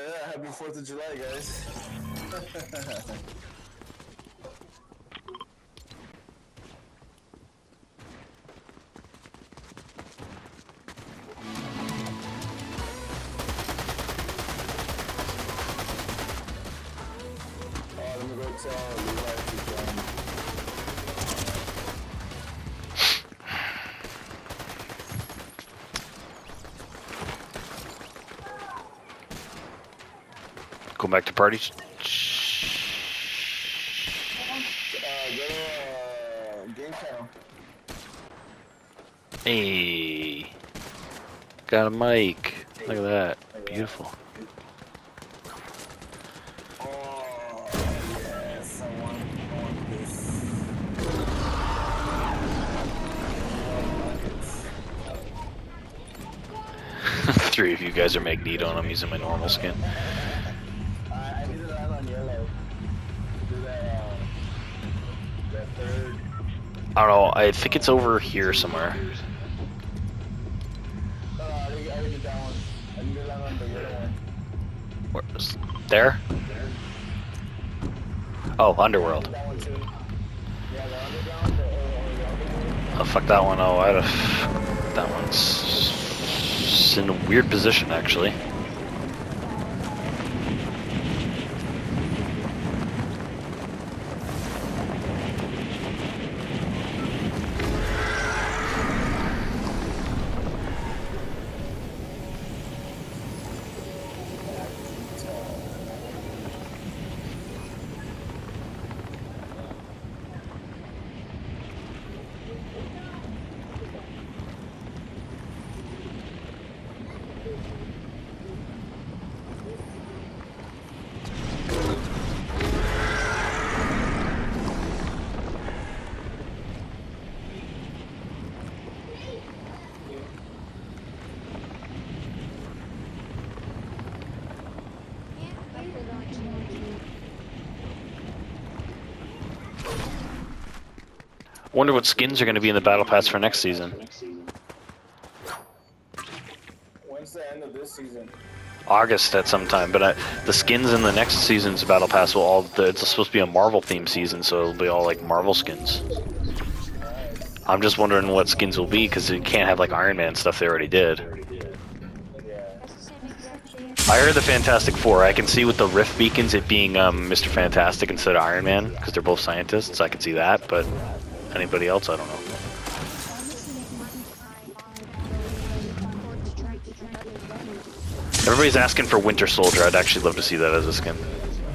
yeah, happy 4th of July, guys. Let me go tell Levi to join. Go back to parties. Go to game channel. Hey, got a mic. Look at that, beautiful. Oh, yes, I want this. Three of you guys are Magneto and I'm using my normal skin. I need to land on yellow. Do that third. I don't know, I think it's over here somewhere. I already did that one. I need to land on the yellow one. Where's there? Oh, Underworld. That one too. Yeah, the underground, the underground. Oh, fuck that one. Oh, that one's in a weird position, actually. Wonder what skins are going to be in the battle pass for next season. When's the end of this season? August at some time, but the skins in the next season's battle pass will all. It's supposed to be a Marvel themed season, so it'll be all like Marvel skins. I'm just wondering what skins will be because it can't have like Iron Man stuff they already did. I heard the Fantastic Four. I can see with the Rift beacons it being Mr. Fantastic instead of Iron Man because they're both scientists. I can see that, but anybody else, I don't know. Everybody's asking for Winter Soldier. I'd actually love to see that as a skin.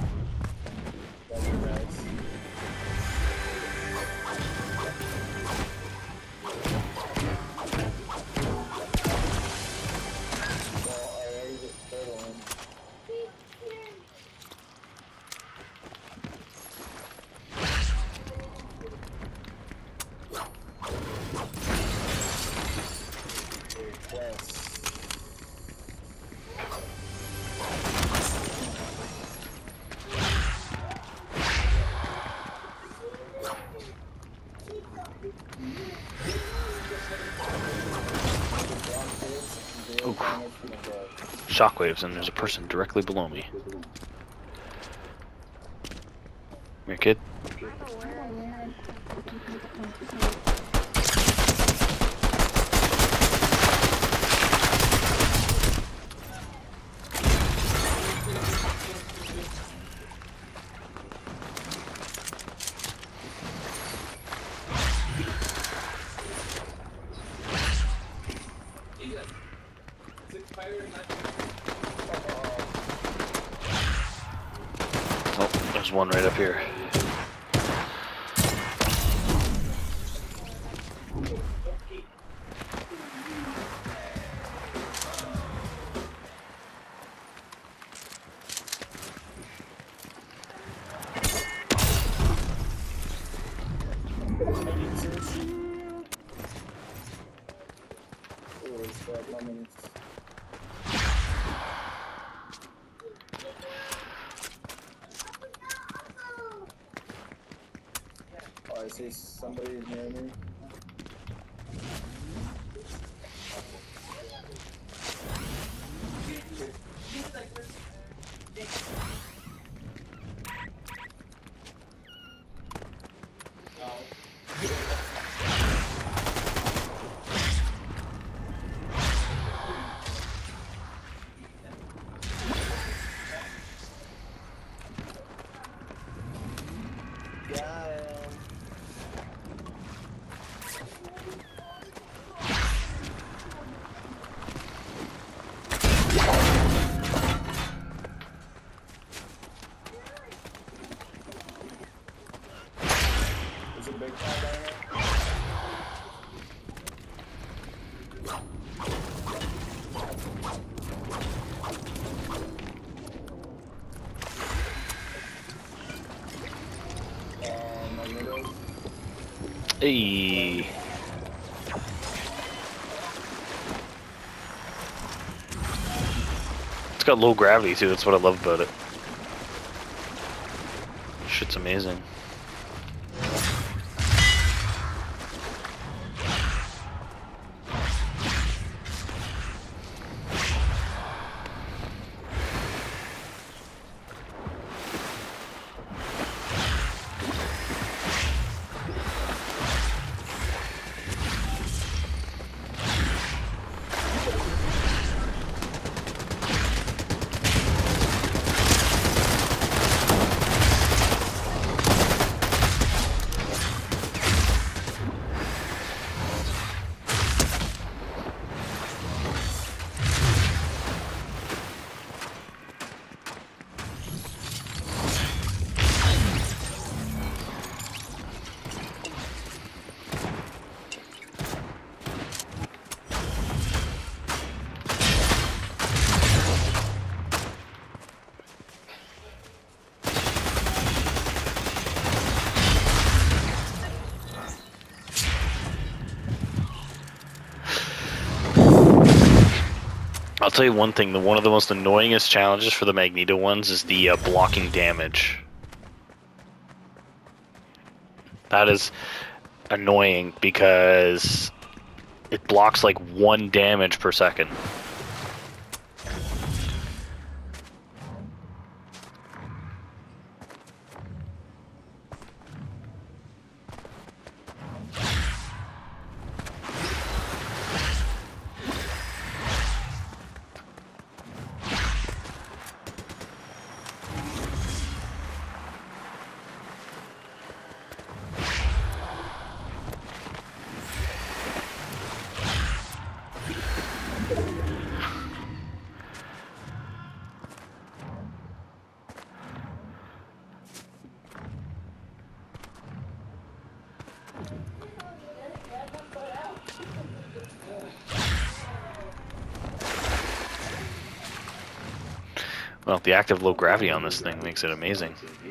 Shockwaves, and there's a person directly below me. Come here, kid. Oh, there's one right up here. Oh, I see somebody near me. Hey. It's got low gravity too, that's what I love about it. Shit's amazing. I'll tell you one thing, one of the most annoyingest challenges for the Magneto ones is the blocking damage. That is annoying because it blocks like 1 damage per second. Well, the active low gravity on this thing makes it amazing.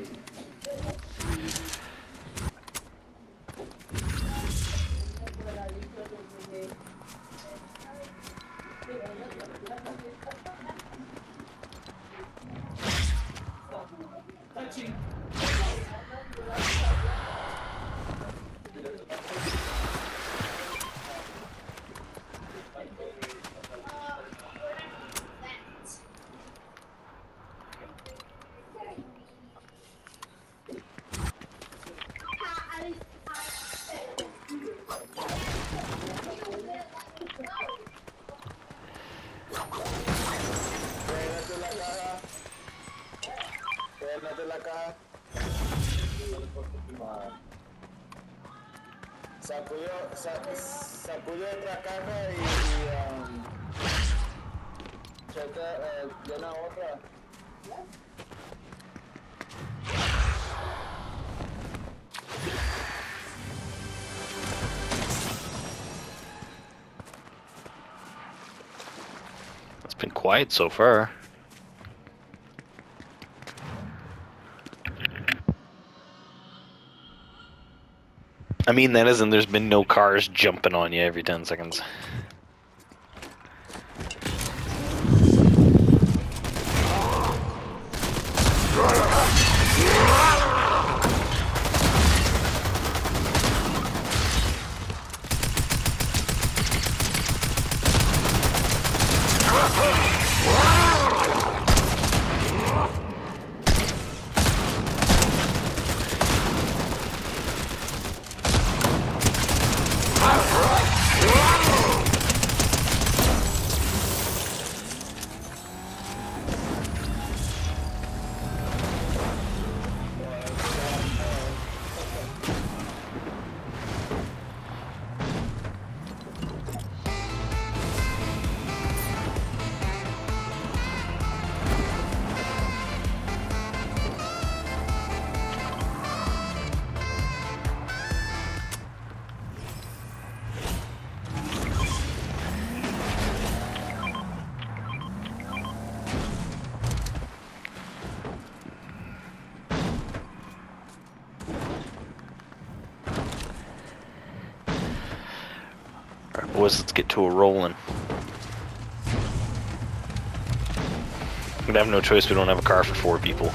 De la caja. Sacudió otra caja y llena otra. It's been quiet so far. I mean, that isn't, there's been no cars jumping on you every 10 seconds. Boys, let's get to a rolling. We're gonna have no choice. We don't have a car for 4 people.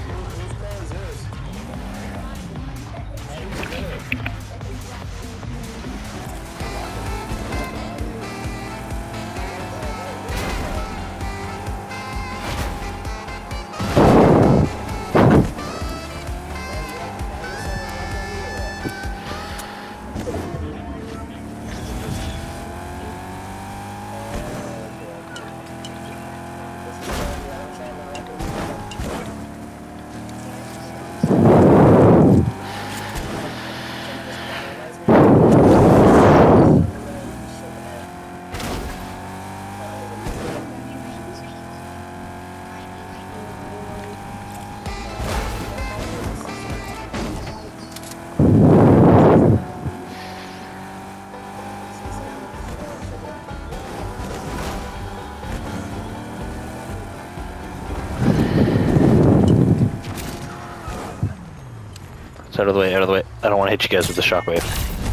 Out of the way, out of the way. I don't want to hit you guys with the shockwave.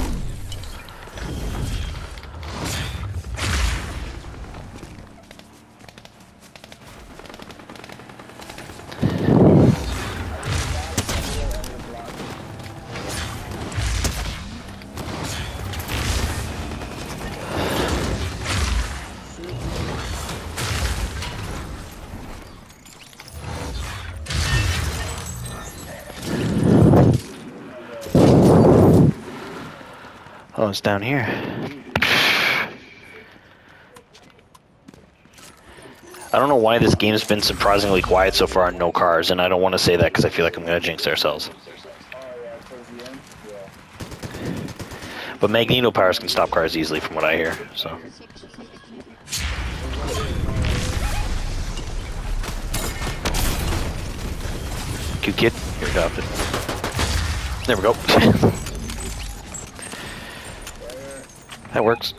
Oh, it's down here. I don't know why this game's been surprisingly quiet so far on no cars, and I don't want to say that because I feel like I'm going to jinx ourselves. But Magneto powers can stop cars easily from what I hear, so. Cute kid. Here, adopt it. There we go. That works.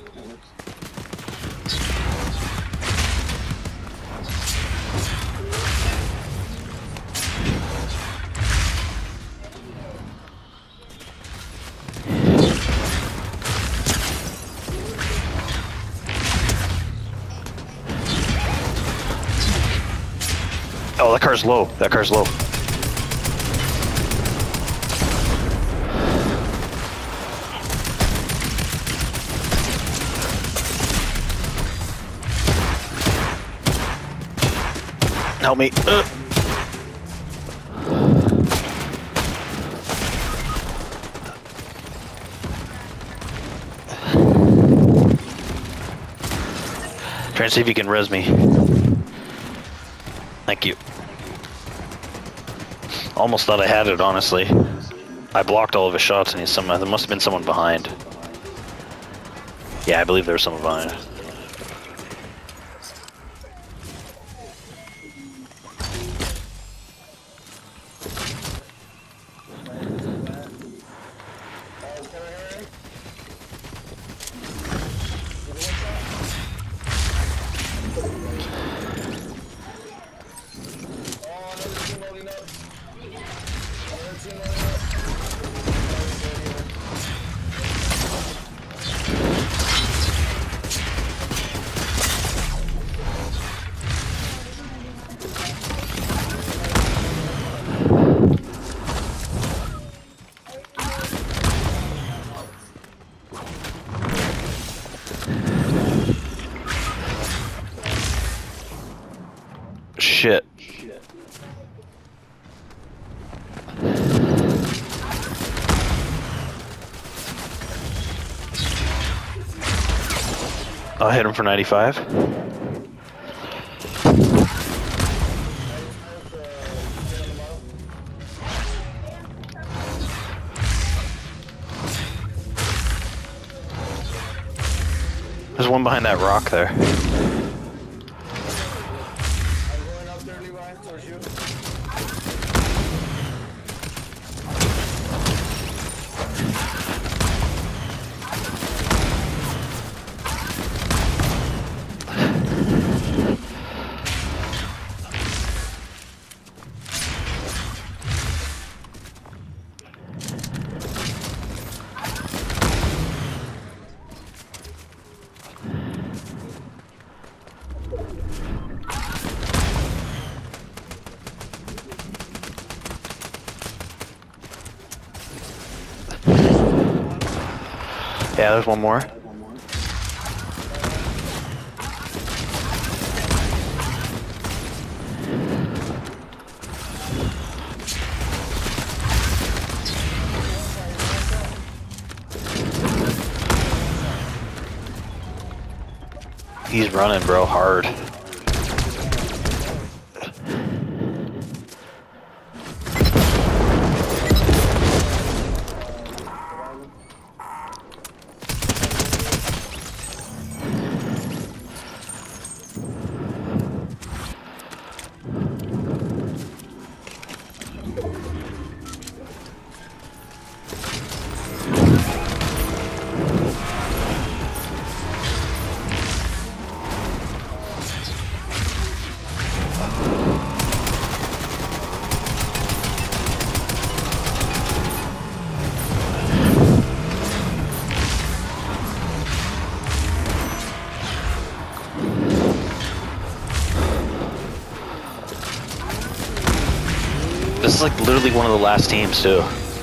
Oh, that car's low. That car's low. Help me. Try and see if you can res me. Thank you. Almost thought I had it, honestly. I blocked all of his shots and there must have been someone behind. Yeah, I believe there was someone behind. Shit. I'll hit him for 95. There's one behind that rock there. Yeah, there's one more. He's running, bro, hard. This is like literally one of the last teams too.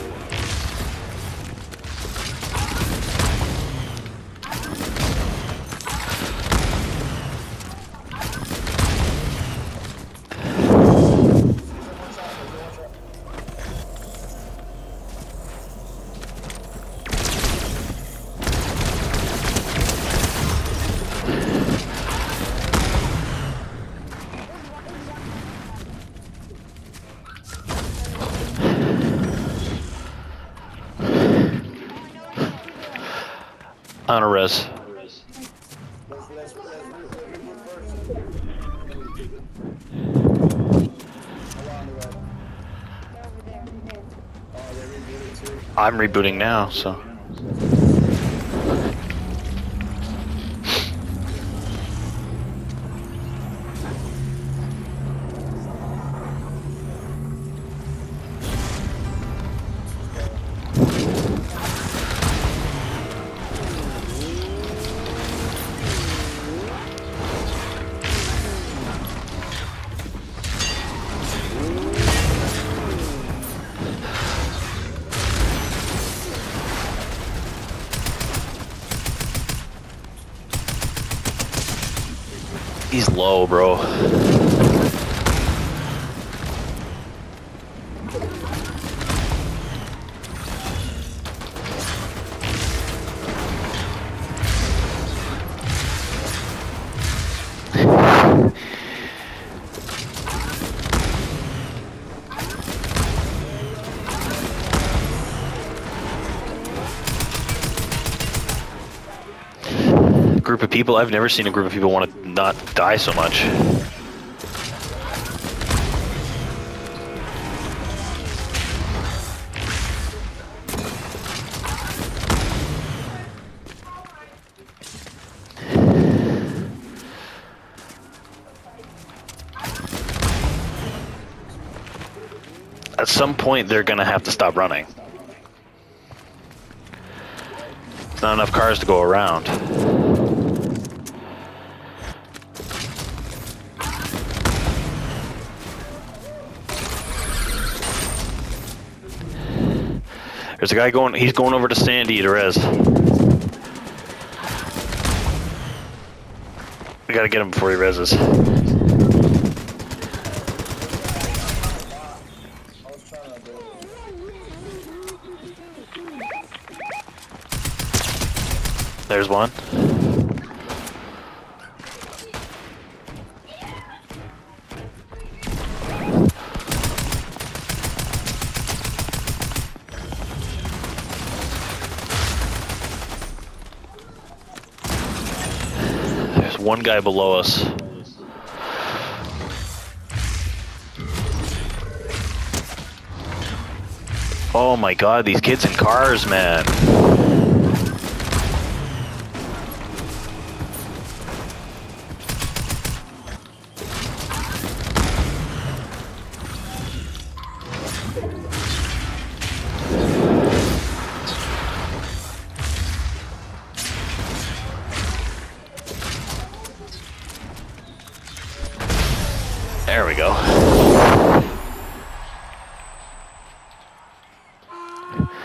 On a res. Let's reboot first. Oh, they rebooted too. I'm rebooting now, so. He's low, bro. Group of people, I've never seen a group of people want to not die so much. At some point, they're gonna have to stop running. There's not enough cars to go around. There's a guy going, he's going over to Sandy to res. We gotta get him before he reses. There's one. There's one guy below us. Oh my god, these kids in cars, man. There we go.